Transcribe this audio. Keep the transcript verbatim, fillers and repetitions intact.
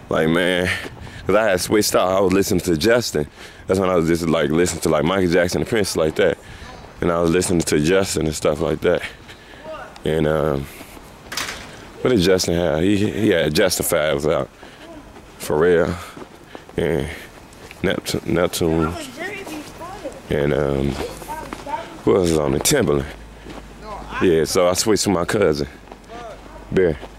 Like, man, because I had switched out. I was listening to Justin. That's when I was just like listening to like Michael Jackson and Prince like that. And I was listening to Justin and stuff like that. And um, what did Justin have? He, he had Justified was out. Pharrell and Neptune, Neptune. And um, who else was on it? Timberland. Yeah, so I switched to my cousin, Bear.